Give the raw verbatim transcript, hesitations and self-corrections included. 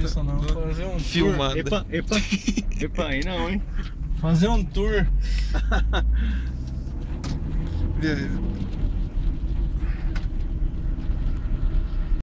isso não. Fazer um Filmando. Epa, epa, epa, aí não, hein? Fazer um tour.